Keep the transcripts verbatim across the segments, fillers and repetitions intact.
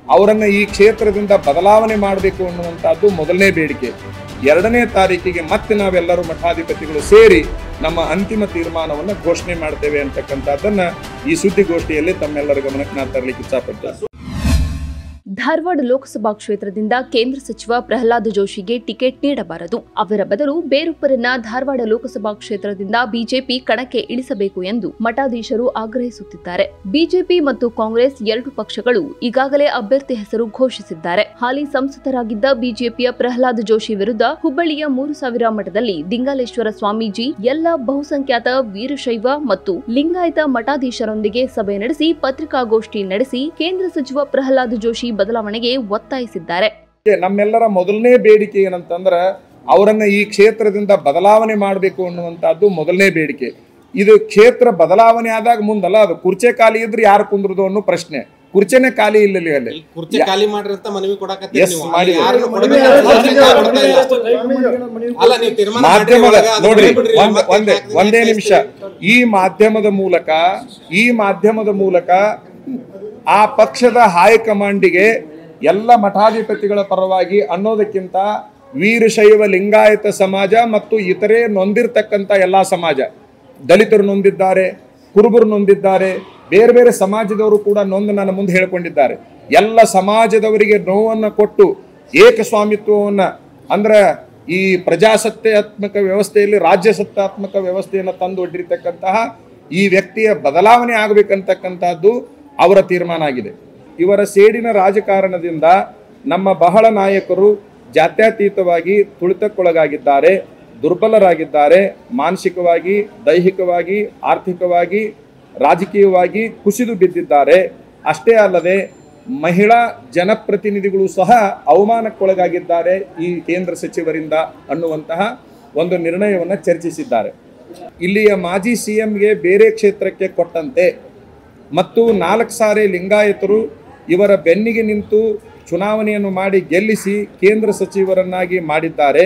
ಅವರನ್ನ ಈ ಕ್ಷೇತ್ರದಿಂದ ಬದಲಾವಣೆ ಮಾಡಬೇಕು ಅನ್ನುವಂಥದ್ದು ಮೊದಲನೇ ಬೇಡಿಕೆ. ಎರಡನೇ ತಾರೀಕಿಗೆ ಮತ್ತೆ ನಾವೆಲ್ಲರೂ ಮಠಾಧಿಪತಿಗಳು ಸೇರಿ ನಮ್ಮ ಅಂತಿಮ ತೀರ್ಮಾನವನ್ನು ಘೋಷಣೆ ಮಾಡ್ತೇವೆ ಅಂತಕ್ಕಂಥದ್ದನ್ನ ಈ ಸುದ್ದಿಗೋಷ್ಠಿಯಲ್ಲಿ ತಮ್ಮೆಲ್ಲರ ಗಮನಕ್ಕೆ ನಾನು ತರಲಿಕ್ಕೆ ಇಚ್ಛಪಡ್ತೇನೆ. ಧಾರವಾಡ ಲೋಕಸಭಾ ಕ್ಷೇತ್ರದಿಂದ ಕೇಂದ್ರ ಸಚಿವ ಪ್ರಹ್ಲಾದ್ ಜೋಶಿಗೆ ಟಿಕೆಟ್ ನೀಡಬಾರದು, ಅವರ ಬದಲು ಬೇರೊಬ್ಬರನ್ನ ಧಾರವಾಡ ಲೋಕಸಭಾ ಕ್ಷೇತ್ರದಿಂದ ಬಿಜೆಪಿ ಕಣಕ್ಕೆ ಇಳಿಸಬೇಕು ಎಂದು ಮಠಾಧೀಶರು ಆಗ್ರಹಿಸುತ್ತಿದ್ದಾರೆ. ಬಿಜೆಪಿ ಮತ್ತು ಕಾಂಗ್ರೆಸ್ ಎರಡು ಪಕ್ಷಗಳು ಈಗಾಗಲೇ ಅಭ್ಯರ್ಥಿ ಹೆಸರು ಘೋಷಿಸಿದ್ದಾರೆ. ಹಾಲಿ ಸಂಸದರಾಗಿದ್ದ ಬಿಜೆಪಿಯ ಪ್ರಹ್ಲಾದ್ ಜೋಶಿ ವಿರುದ್ಧ ಹುಬ್ಬಳ್ಳಿಯ ಮೂರು ಸಾವಿರ ಮಠದಲ್ಲಿ ದಿಂಗಾಲೇಶ್ವರ ಸ್ವಾಮೀಜಿ ಎಲ್ಲ ಬಹುಸಂಖ್ಯಾತ ವೀರಶೈವ ಮತ್ತು ಲಿಂಗಾಯತ ಮಠಾಧೀಶರೊಂದಿಗೆ ಸಭೆ ನಡೆಸಿ ಪತ್ರಿಕಾಗೋಷ್ಠಿ ನಡೆಸಿ ಕೇಂದ್ರ ಸಚಿವ ಪ್ರಹ್ಲಾದ್ ಜೋಶಿ ಬದಲಾವಣೆಗೆ ಒತ್ತಾಯಿಸಿದ್ದಾರೆ. ನಮ್ಮೆಲ್ಲರ ಮೊದಲನೇ ಬೇಡಿಕೆ ಏನಂತಂದ್ರ ಅವರನ್ನ ಈ ಕ್ಷೇತ್ರದಿಂದ ಬದಲಾವಣೆ ಮಾಡಬೇಕು ಅನ್ನುವಂಥದ್ದು ಮೊದಲನೇ ಬೇಡಿಕೆ. ಇದು ಕ್ಷೇತ್ರ ಬದಲಾವಣೆ ಆದಾಗ ಮುಂದಲ್ಲ, ಅದು ಕುರ್ಚೆ ಖಾಲಿ ಇದ್ರೆ ಯಾರು ಕುಂದ್ರದು ಅನ್ನೋ ಪ್ರಶ್ನೆ. ಕುರ್ಚೆನೆ ಖಾಲಿ ಇಲ್ಲ ಅಲ್ಲಿ, ಕುರ್ಚಿ ಖಾಲಿ ಮಾಡ್ರಿ ಅಂತ ಮನವಿ ಕೊಡಕತ್ತೀರಿ. ಮಾಧ್ಯಮದ ನೋಡ್ರಿ ಒಂದೇ ಒಂದೇ ನಿಮಿಷ, ಈ ಮಾಧ್ಯಮದ ಮೂಲಕ ಈ ಮಾಧ್ಯಮದ ಮೂಲಕ ಆ ಪಕ್ಷದ ಹೈಕಮಾಂಡಿಗೆ ಎಲ್ಲ ಮಠಾಧಿಪತಿಗಳ ಪರವಾಗಿ ಅನ್ನೋದಕ್ಕಿಂತ ವೀರಶೈವ ಲಿಂಗಾಯತ ಸಮಾಜ ಮತ್ತು ಇತರೆ ನೊಂದಿರ್ತಕ್ಕಂಥ ಎಲ್ಲ ಸಮಾಜ, ದಲಿತರು ನೊಂದಿದ್ದಾರೆ, ಕುರುಬರು ನೊಂದಿದ್ದಾರೆ, ಬೇರೆ ಬೇರೆ ಸಮಾಜದವರು ಕೂಡ ನೊಂದು ನನ್ನ ಮುಂದೆ ಹೇಳಿಕೊಂಡಿದ್ದಾರೆ. ಎಲ್ಲ ಸಮಾಜದವರಿಗೆ ನೋವನ್ನು ಕೊಟ್ಟು ಏಕಸ್ವಾಮಿತ್ವವನ್ನು ಅಂದ್ರೆ ಈ ಪ್ರಜಾಸತ್ತಾತ್ಮಕ ವ್ಯವಸ್ಥೆಯಲ್ಲಿ ರಾಜ್ಯ ಸತ್ತಾತ್ಮಕ ವ್ಯವಸ್ಥೆಯನ್ನು ತಂದು ಒಡ್ಡಿರ್ತಕ್ಕಂತಹ ಈ ವ್ಯಕ್ತಿಯ ಬದಲಾವಣೆ ಆಗಬೇಕಂತಕ್ಕಂಥದ್ದು ಅವರ ತೀರ್ಮಾನ ಆಗಿದೆ. ಇವರ ಸೇಡಿನ ರಾಜಕಾರಣದಿಂದ ನಮ್ಮ ಬಹಳ ನಾಯಕರು ಜಾತ್ಯತೀತವಾಗಿ ತುಳಿತಕ್ಕೊಳಗಾಗಿದ್ದಾರೆ, ದುರ್ಬಲರಾಗಿದ್ದಾರೆ, ಮಾನಸಿಕವಾಗಿ, ದೈಹಿಕವಾಗಿ, ಆರ್ಥಿಕವಾಗಿ, ರಾಜಕೀಯವಾಗಿ ಕುಸಿದು ಬಿದ್ದಿದ್ದಾರೆ. ಅಷ್ಟೇ ಅಲ್ಲದೆ ಮಹಿಳಾ ಜನಪ್ರತಿನಿಧಿಗಳು ಸಹ ಅವಮಾನಕ್ಕೊಳಗಾಗಿದ್ದಾರೆ ಈ ಕೇಂದ್ರ ಸಚಿವರಿಂದ ಅನ್ನುವಂತಹ ಒಂದು ನಿರ್ಣಯವನ್ನು ಚರ್ಚಿಸಿದ್ದಾರೆ. ಇಲ್ಲಿಯ ಮಾಜಿ ಸಿ ಎಂಗೆ ಬೇರೆ ಕ್ಷೇತ್ರಕ್ಕೆ ಕೊಟ್ಟಂತೆ ಮತ್ತು ನಾಲ್ಕು ಸಾರಿ ಲಿಂಗಾಯತರು ಇವರ ಬೆನ್ನಿಗೆ ನಿಂತು ಚುನಾವಣೆಯನ್ನು ಮಾಡಿ ಗೆಲ್ಲಿಸಿ ಕೇಂದ್ರ ಸಚಿವರನ್ನಾಗಿ ಮಾಡಿದ್ದಾರೆ.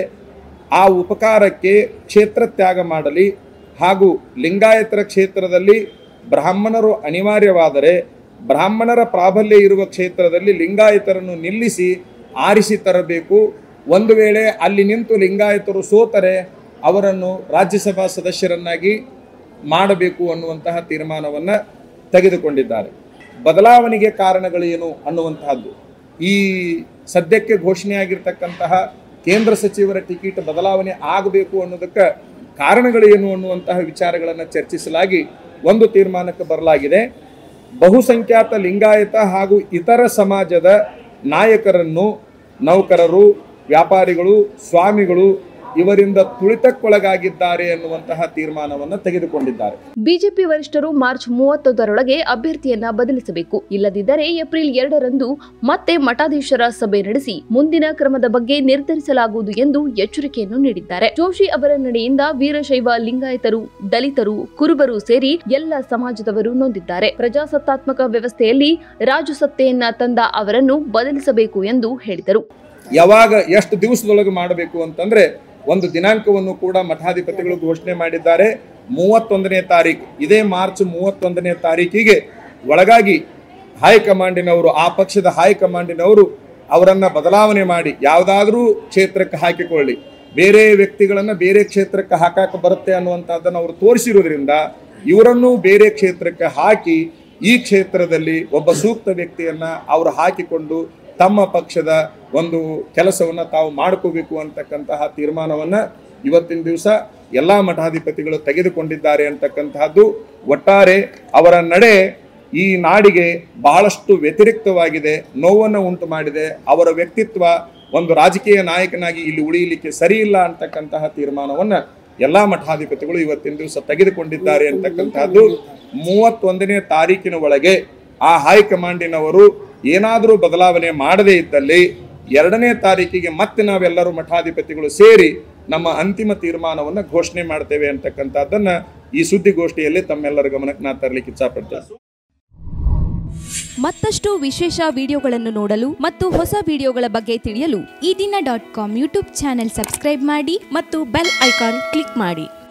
ಆ ಉಪಕಾರಕ್ಕೆ ಕ್ಷೇತ್ರ ತ್ಯಾಗ ಮಾಡಲಿ ಹಾಗೂ ಲಿಂಗಾಯತರ ಕ್ಷೇತ್ರದಲ್ಲಿ ಬ್ರಾಹ್ಮಣರು ಅನಿವಾರ್ಯವಾದರೆ ಬ್ರಾಹ್ಮಣರ ಪ್ರಾಬಲ್ಯ ಇರುವ ಕ್ಷೇತ್ರದಲ್ಲಿ ಲಿಂಗಾಯತರನ್ನು ನಿಲ್ಲಿಸಿ ಆರಿಸಿ ತರಬೇಕು. ಒಂದು ವೇಳೆ ಅಲ್ಲಿ ನಿಂತು ಲಿಂಗಾಯತರು ಸೋತರೆ ಅವರನ್ನು ರಾಜ್ಯಸಭಾ ಸದಸ್ಯರನ್ನಾಗಿ ಮಾಡಬೇಕು ಅನ್ನುವಂತಹ ತೀರ್ಮಾನವನ್ನು ತೆಗೆದುಕೊಂಡಿದ್ದಾರೆ. ಬದಲಾವಣೆಗೆ ಕಾರಣಗಳೇನು ಅನ್ನುವಂತಹದ್ದು, ಈ ಸದ್ಯಕ್ಕೆ ಘೋಷಣೆಯಾಗಿರ್ತಕ್ಕಂತಹ ಕೇಂದ್ರ ಸಚಿವರ ಟಿಕೆಟ್ ಬದಲಾವಣೆ ಆಗಬೇಕು ಅನ್ನೋದಕ್ಕೆ ಕಾರಣಗಳೇನು ಅನ್ನುವಂತಹ ವಿಚಾರಗಳನ್ನು ಚರ್ಚಿಸಲಾಗಿ ಒಂದು ತೀರ್ಮಾನಕ್ಕೆ ಬರಲಾಗಿದೆ. ಬಹುಸಂಖ್ಯಾತ ಲಿಂಗಾಯತ ಹಾಗೂ ಇತರ ಸಮಾಜದ ನಾಯಕರನ್ನು ನೌಕರರು, ವ್ಯಾಪಾರಿಗಳು, ಸ್ವಾಮಿಗಳು ಇವರಿಂದ ತುಳಿತಕ್ಕೊಳಗಾಗಿದ್ದಾರೆ ಎನ್ನುವಂತಹ ತೀರ್ಮಾನವನ್ನು ತೆಗೆದುಕೊಂಡಿದ್ದಾರೆ. ಬಿಜೆಪಿ ವರಿಷ್ಠರು ಮಾರ್ಚ್ ಮೂವತ್ತೊಂದರೊಳಗೆ ಅಭ್ಯರ್ಥಿಯನ್ನ ಬದಲಿಸಬೇಕು, ಇಲ್ಲದಿದ್ದರೆ ಏಪ್ರಿಲ್ ಎರಡರಂದು ಮತ್ತೆ ಮಠಾಧೀಶರ ಸಭೆ ನಡೆಸಿ ಮುಂದಿನ ಕ್ರಮದ ಬಗ್ಗೆ ನಿರ್ಧರಿಸಲಾಗುವುದು ಎಂದು ಎಚ್ಚರಿಕೆಯನ್ನು ನೀಡಿದ್ದಾರೆ. ಜೋಶಿ ಅವರ ನಡೆಯಿಂದ ವೀರಶೈವ ಲಿಂಗಾಯತರು, ದಲಿತರು, ಕುರುಬರು ಸೇರಿ ಎಲ್ಲ ಸಮಾಜದವರು ನೊಂದಿದ್ದಾರೆ. ಪ್ರಜಾಸತ್ತಾತ್ಮಕ ವ್ಯವಸ್ಥೆಯಲ್ಲಿ ರಾಜಸತ್ತೆಯನ್ನ ತಂದ ಅವರನ್ನು ಬದಲಿಸಬೇಕು ಎಂದು ಹೇಳಿದರು. ಯಾವಾಗ ಎಷ್ಟು ದಿವಸದೊಳಗೆ ಮಾಡಬೇಕು ಅಂತಂದ್ರೆ ಒಂದು ದಿನಾಂಕವನ್ನು ಕೂಡ ಮಠಾಧಿಪತಿಗಳು ಘೋಷಣೆ ಮಾಡಿದ್ದಾರೆ. ಮೂವತ್ತೊಂದನೇ ತಾರೀಕು, ಇದೇ ಮಾರ್ಚ್ ಮೂವತ್ತೊಂದನೇ ತಾರೀಕಿಗೆ ಒಳಗಾಗಿ ಹೈಕಮಾಂಡಿನವರು, ಆ ಪಕ್ಷದ ಹೈಕಮಾಂಡಿನವರು ಅವರನ್ನು ಬದಲಾವಣೆ ಮಾಡಿ ಯಾವುದಾದ್ರೂ ಕ್ಷೇತ್ರಕ್ಕೆ ಹಾಕಿಕೊಳ್ಳಿ, ಬೇರೆ ವ್ಯಕ್ತಿಗಳನ್ನು ಬೇರೆ ಕ್ಷೇತ್ರಕ್ಕೆ ಹಾಕಕ್ಕೆ ಬರುತ್ತೆ ಅನ್ನುವಂಥದ್ದನ್ನು ಅವರು ತೋರಿಸಿರೋದ್ರಿಂದ ಇವರನ್ನು ಬೇರೆ ಕ್ಷೇತ್ರಕ್ಕೆ ಹಾಕಿ ಈ ಕ್ಷೇತ್ರದಲ್ಲಿ ಒಬ್ಬ ಸೂಕ್ತ ವ್ಯಕ್ತಿಯನ್ನು ಅವರು ಹಾಕಿಕೊಂಡು ತಮ್ಮ ಪಕ್ಷದ ಒಂದು ಕೆಲಸವನ್ನು ತಾವು ಮಾಡ್ಕೋಬೇಕು ಅಂತಕ್ಕಂತಹ ತೀರ್ಮಾನವನ್ನು ಇವತ್ತಿನ ದಿವಸ ಎಲ್ಲ ಮಠಾಧಿಪತಿಗಳು ತೆಗೆದುಕೊಂಡಿದ್ದಾರೆ ಅಂತಕ್ಕಂತಹದ್ದು. ಒಟ್ಟಾರೆ ಅವರ ನಡೆ ಈ ನಾಡಿಗೆ ಬಹಳಷ್ಟು ವ್ಯತಿರಿಕ್ತವಾಗಿದೆ, ನೋವನ್ನು ಉಂಟು ಮಾಡಿದೆ. ಅವರ ವ್ಯಕ್ತಿತ್ವ ಒಂದು ರಾಜಕೀಯ ನಾಯಕನಾಗಿ ಇಲ್ಲಿ ಉಳಿಯಲಿಕ್ಕೆ ಸರಿ ಇಲ್ಲ ಅಂತಕ್ಕಂತಹ ತೀರ್ಮಾನವನ್ನು ಎಲ್ಲ ಮಠಾಧಿಪತಿಗಳು ಇವತ್ತಿನ ದಿವಸ ತೆಗೆದುಕೊಂಡಿದ್ದಾರೆ ಅಂತಕ್ಕಂತಹದ್ದು. ಮೂವತ್ತೊಂದನೇ ತಾರೀಕಿನ ಒಳಗೆ ಆ ಹೈಕಮಾಂಡಿನವರು ಏನಾದರೂ ಬದಲಾವಣೆ ಮಾಡದೇ ಇದ್ದಲ್ಲಿ ಎರಡನೇ ತಾರೀಕಿಗೆ ಮತ್ತೆ ನಾವೆಲ್ಲರೂ ಮಠಾಧಿಪತಿಗಳು ಸೇರಿ ನಮ್ಮ ಅಂತಿಮ ತೀರ್ಮಾನವನ್ನು ಘೋಷಣೆ ಮಾಡ್ತೇವೆ ಅಂತಕ್ಕಂಥದ್ದನ್ನ ಈ ಸುದ್ದಿಗೋಷ್ಠಿಯಲ್ಲಿ ತಮ್ಮೆಲ್ಲರ ಗಮನಕ್ಕೆ ನಾನು ತರಲಿಕ್ಕೆ ಇಚ್ಛಪಡ್ತೇನೆ. ಮತ್ತಷ್ಟು ವಿಶೇಷ ವಿಡಿಯೋಗಳನ್ನು ನೋಡಲು ಮತ್ತು ಹೊಸ ವಿಡಿಯೋಗಳ ಬಗ್ಗೆ ತಿಳಿಯಲು Ee Dina dot com YouTube channel subscribe ಮಾಡಿ ಮತ್ತು ಬೆಲ್ ಐಕಾನ್ ಕ್ಲಿಕ್ ಮಾಡಿ.